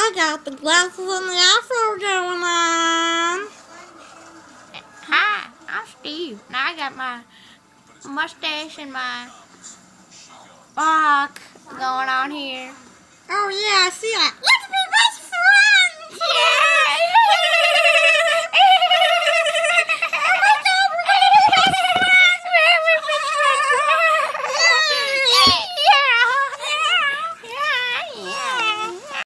I got the glasses and the afro going on. Hi, I'm Steve. Now I got my mustache and my box going on here. Oh yeah, I see